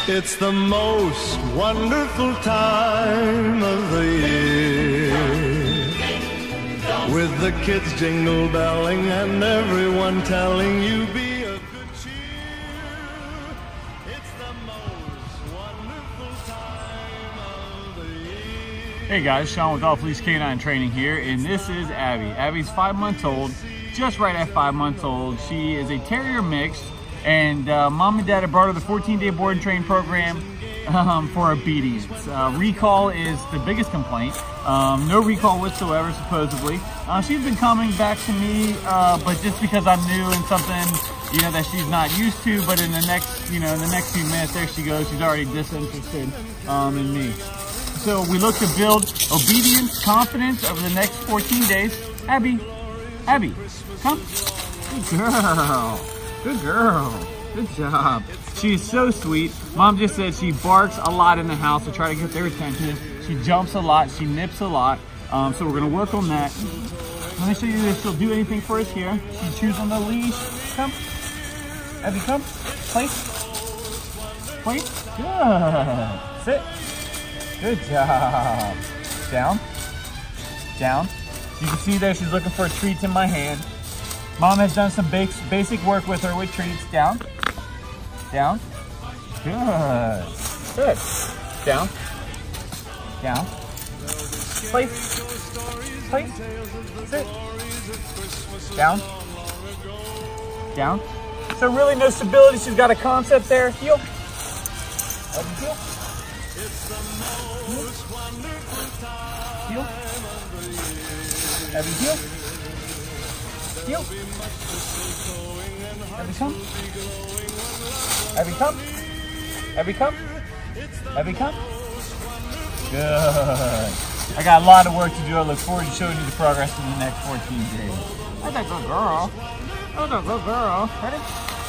It's the most wonderful time of the year, with the kids jingle belling and everyone telling you be of good cheer. It's the most wonderful time of the year. Hey guys, Sean with Off Leash Canine Training here, and this is Abby. Abby's 5 months old, just right at 5 months old. She is a terrier mix, and mom and dad have brought her the 14-day board and train program for obedience. Recall is the biggest complaint. No recall whatsoever, supposedly. She's been coming back to me, but just because I'm new and something, that she's not used to. But in the next, in the next few minutes, there she goes. She's already disinterested in me. So we look to build obedience, confidence over the next 14 days. Abby, come. Good girl. Good girl. Good job. She's so sweet. Mom just said she barks a lot in the house to try to get their attention. She jumps a lot. She nips a lot. So we're going to work on that. Let me show you if she'll do anything for us here. She chews on the leash. Come. Abby, come. Place. Place. Good. Sit. Good job. Down. Down. You can see there she's looking for treats in my hand. Mom has done some basic work with her with treats. Down. Down. Good. Good. Down. Down. Place. Place. Sit. Down. Down. So really no stability. She's got a concept there. Heel. Heel. Heel. Abby, heel. Heel. Abby, come. Abby, come. Abby, come. Abby, come. Good. I got a lot of work to do. I look forward to showing you the progress in the next 14 days. That's a good girl. That's a good girl. Ready?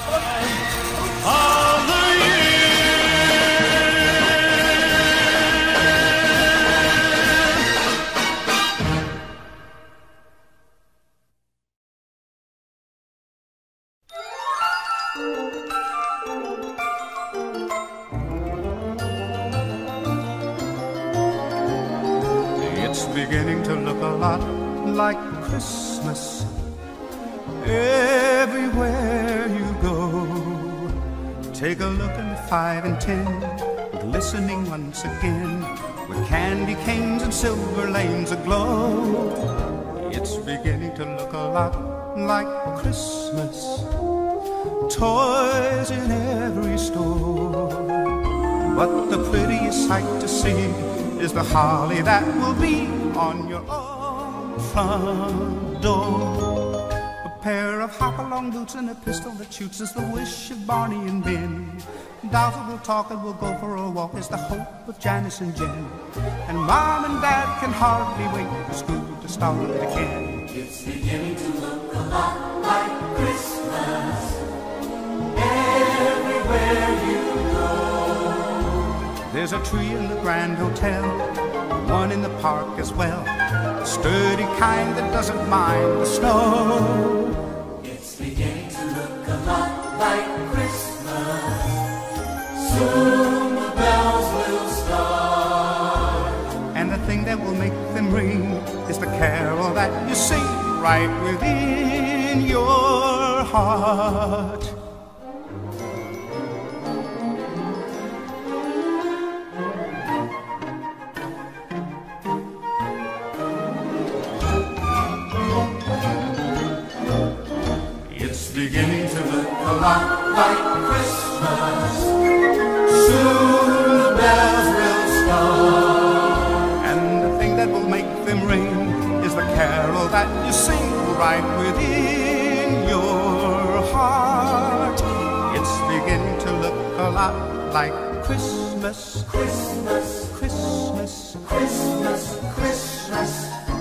Of the year. It's beginning to look a lot like Christmas everywhere you go. Take a look in the 5 and 10, glistening once again, with candy canes and silver lanes aglow. It's beginning to look a lot like Christmas, toys in every store. But the prettiest sight to see is the holly that will be on your own front door. A pair of hop-along boots and a pistol that shoots is the wish of Barney and Ben. Dolphin will talk and we'll go for a walk is the hope of Janice and Jen. And Mom and Dad can hardly wait for school to start again. It's beginning to look a lot like Christmas everywhere you go. There's a tree in the Grand Hotel, one in the park as well, a sturdy kind that doesn't mind the snow. It's beginning to look a lot like Christmas. Soon the bells will start. And the thing that will make them ring is the carol that you sing right within your heart. Beginning to look a lot like Christmas. Soon the bells will start. And the thing that will make them ring is the carol that you sing right within your heart. It's beginning to look a lot like Christmas. Christmas, Christmas, Christmas, Christmas.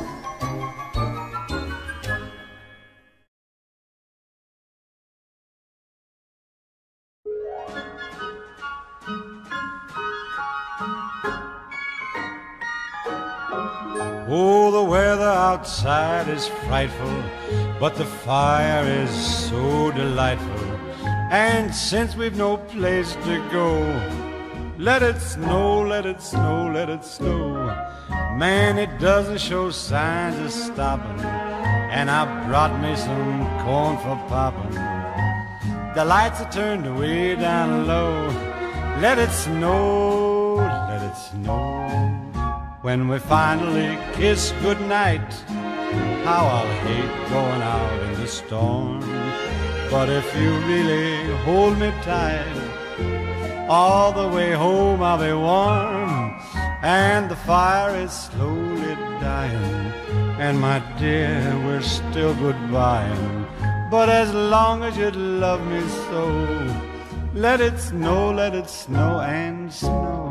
Oh, the weather outside is frightful, but the fire is so delightful. And since we've no place to go, Let it snow, let it snow, let it snow. Man, it doesn't show signs of stopping. And I brought me some corn for popping. The lights are turned way down low. Let it snow, let it snow. When we finally kiss goodnight, how I'll hate going out in the storm. But if you really hold me tight, all the way home I'll be warm. And the fire is slowly dying, and my dear, we're still goodbying. But as long as you love me so, let it snow and snow.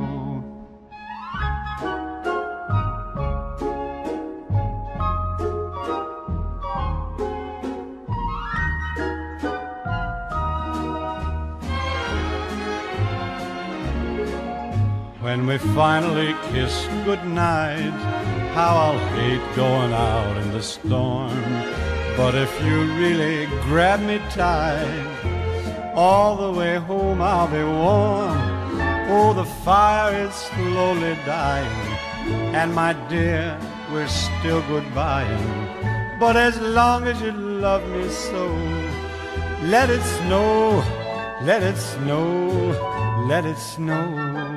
When we finally kiss goodnight, how I'll hate going out in the storm. But if you really grab me tight, all the way home I'll be warm. Oh, the fire is slowly dying, and my dear, we're still goodbying. But as long as you love me so, let it snow, let it snow, let it snow.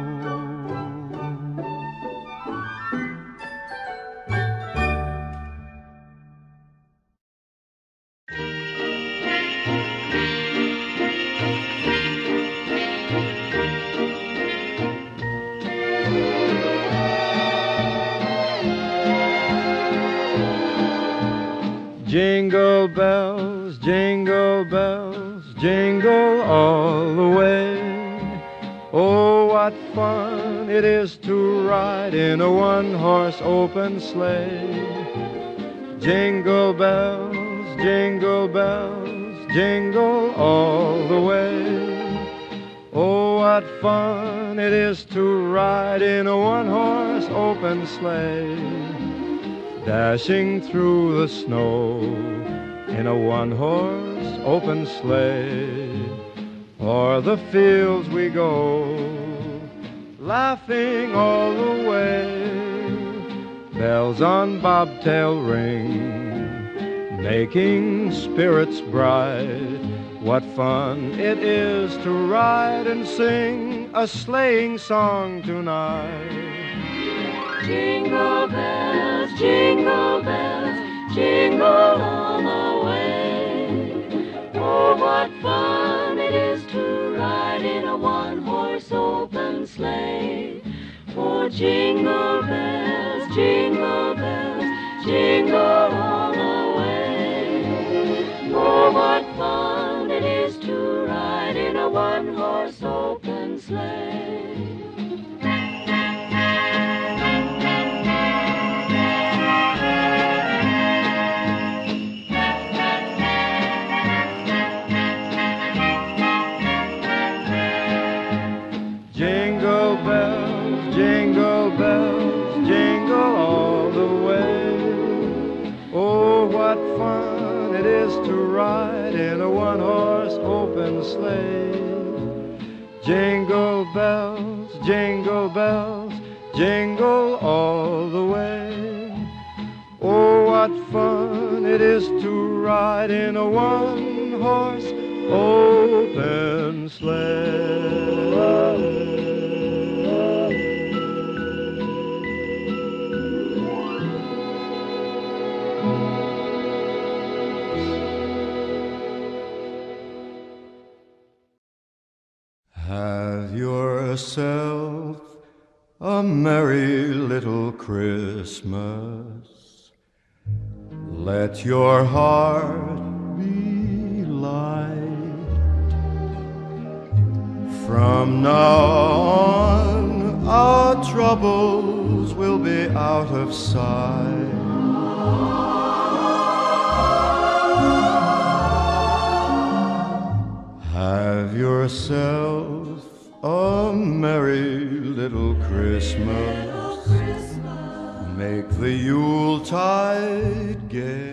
Jingle bells, jingle all the way. Oh, what fun it is to ride in a one-horse open sleigh. Jingle bells, jingle all the way. Oh, what fun it is to ride in a one-horse open sleigh. Dashing through the snow in a one-horse open sleigh. O'er the fields we go, laughing all the way. Bells on bobtail ring, making spirits bright. What fun it is to ride and sing a sleighing song tonight. Jingle bells, jingle all the way. Oh, what fun it is to ride in a one-horse open sleigh. Oh, jingle bells, jingle all the way. Oh, what fun it is to ride in a one-horse open sleigh. Jingle bells, jingle all the way. Oh, what fun it is to ride in a one-horse open sleigh. Jingle bells, jingle all the way. Oh, what fun it is to ride in a one-horse open sleigh. Have yourself a merry little Christmas. Let your heart be light. From now on, our troubles will be out of sight. Have yourself a merry little Christmas. Make the Yuletide gay.